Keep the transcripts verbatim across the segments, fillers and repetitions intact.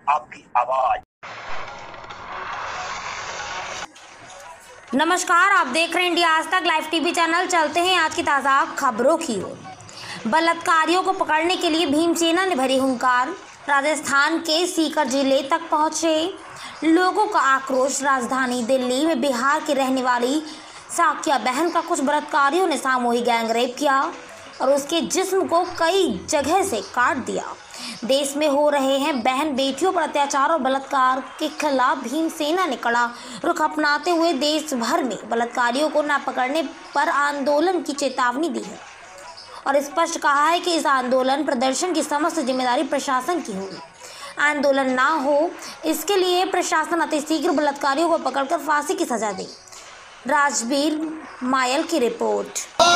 आपकी आवाज। नमस्कार, आप देख रहे हैं इंडिया आज तक लाइव टीवी चैनल। चलते हैं आज की ताज़ा खबरों की ओर। बलात्कारियों को पकड़ने के लिए भीमसेना ने भरी हुंकार। राजस्थान के सीकर जिले तक पहुंचे लोगों का आक्रोश। राजधानी दिल्ली में बिहार की रहने वाली साकिया बहन का कुछ बलात्कारियों ने सामूहिक गैंगरेप किया और उसके जिस्म को कई जगह से काट दिया। देश में हो रहे हैं बहन बेटियों पर अत्याचार और बलात्कार के खिलाफ भीमसेना ने कड़ा रुख अपनाते हुए देश भर में बलात्कारियों को न पकड़ने पर आंदोलन की चेतावनी दी है और स्पष्ट कहा है कि इस आंदोलन प्रदर्शन की समस्त जिम्मेदारी प्रशासन की होगी। आंदोलन ना हो इसके लिए प्रशासन अतिशीघ्र बलात्कारियों को पकड़कर फांसी की सजा दे। राजवीर मायल की रिपोर्ट।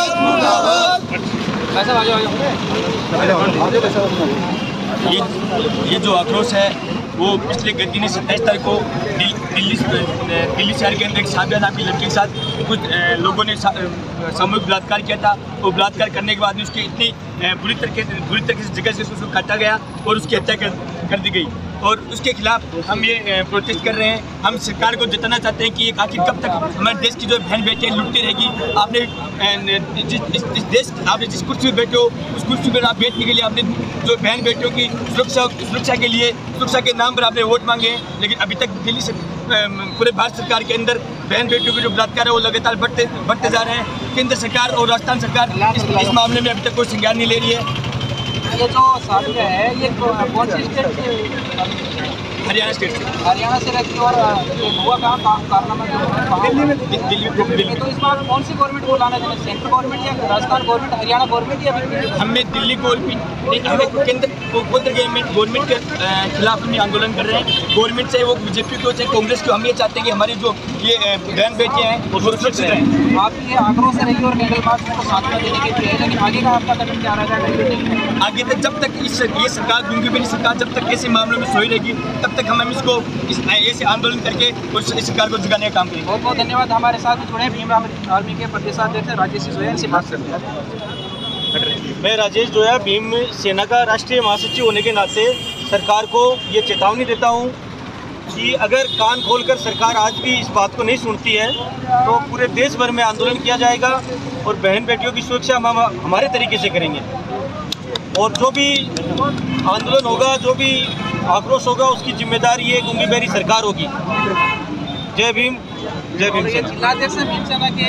ये ये जो आक्रोश है वो पिछले गत दिनी सत्ताईस तारीख को दिल्ली दिल्ली शहर के अंदर एक साबिया नाम की लड़की के साथ कुछ लोगों ने सामूहिक बलात्कार किया था। वो बलात्कार करने के बाद उसकी इतनी बुरी तरीके बुरी तरीके से जगह से उसको काटा गया और उसकी हत्या कर, कर दी गई और उसके खिलाफ हम ये प्रोटेस्ट कर रहे हैं। हम सरकार को जताना चाहते हैं कि आखिर कब तक हमारे देश की जो बहन बेटियाँ लुटती रहेगी। आपने जिस इस, इस देश आपने जिस कुर्सी पर बैठे हो उस कुर्सी पर आप बैठने के लिए आपने जो बहन बेटियों की सुरक्षा सुरक्षा के लिए सुरक्षा के नाम पर आपने वोट मांगे हैं, लेकिन अभी तक दिल्ली से पूरे भारत सरकार के अंदर बहन बेटियों के जो बलात्कार है वो लगातार बढ़ते बढ़ते जा रहे हैं। केंद्र सरकार और राजस्थान सरकार इस, इस मामले में अभी तक कोई संज्ञान नहीं ले रही है। ये जो साबिया है ये कौन सी स्टेट से? हरियाणा स्टेट से हरियाणा से रहती है और हुआ कहाँ काम कारनामा दिल्ली में दिल्ली में। तो इस बार कौन सी गवर्नमेंट को लाना चाहिए, सेंट्रल गवर्नमेंट या राजस्थान गवर्नमेंट, हरियाणा गवर्नमेंट या हमें दिल्ली गवर्नमेंट हमें केंद्र गवर्नमेंट गवर्नमेंट के खिलाफ हम आंदोलन कर रहे हैं। गवर्नमेंट चाहे वो बीजेपी को चाहे कांग्रेस को, हम ये चाहते हैं कि हमारी जो ये बहन बेटियाँ हैं वो सुरक्षित रहें। आपकी ये आक्रोश रही और लीगल मार्च को साथ देने के लिए, लेकिन आगे का आपका कदम क्या रहेगा? आगे तक जब तक इस ये सरकार गूंगी मेरी सरकार जब तक ऐसे मामलों में सोई रहेगी तब तक हम इसको इस ऐसे आंदोलन करके उस सरकार को जगाने का काम करेंगे। बहुत बहुत धन्यवाद। हमारे साथ जुड़े भीम आर्मी के प्रदेशाध्यक्ष राजेश जोया से बात करते हैं। मैं राजेश जोया भीम सेना का राष्ट्रीय महासचिव होने के नाते सरकार को ये चेतावनी देता हूँ कि अगर कान खोलकर सरकार आज भी इस बात को नहीं सुनती है तो पूरे देश भर में आंदोलन किया जाएगा और बहन बेटियों की सुरक्षा हम हमारे तरीके से करेंगे और जो भी आंदोलन होगा, जो भी आक्रोश होगा, उसकी जिम्मेदारी ये गूंगी बेरी सरकार होगी। जय भीम, जय भीम। जिलाध्यक्ष भीमसेना के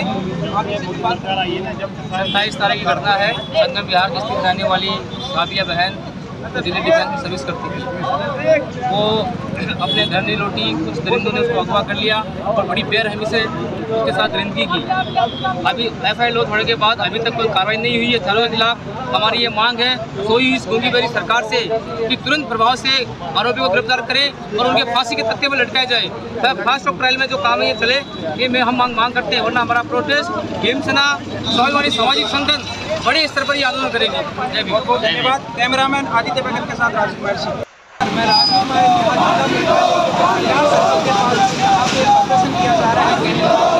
सत्ताईस तारीख की घटना है। संगम बिहार की स्थित रहने वाली साबिया बहन दिल्ली डिफेंस में सर्विस करती थी। वो अपने घर नहीं लौटी, कुछ दरिंदों ने उसको अगवा कर लिया और बड़ी बेरहमी से उसके साथ दरिंदगी की। अभी एफ आई आर होने के बाद अभी तक कोई कार्रवाई नहीं हुई है थानों के खिलाफ। हमारी ये मांग है सोई इस गूंगी बेरी सरकार से कि तुरंत प्रभाव से आरोपियों को गिरफ्तार करें और उनके फांसी के तख्ते पर लटकाया जाए। फास्ट ट्रैक ट्रायल में जो काम है ये चले, ये में हम मांग मांग करते हैं, वरना हमारा प्रोटेस्ट भीमसेना स्वाभिमानी सामाजिक संगठन बड़े स्तर पर ये आंदोलन करेंगे। जय भीम। बहुत धन्यवाद। कैमरामैन आदित्य बघेल के साथ राजकुमार सिंह। मैं राजकुमार प्रदर्शन किया जा रहा है।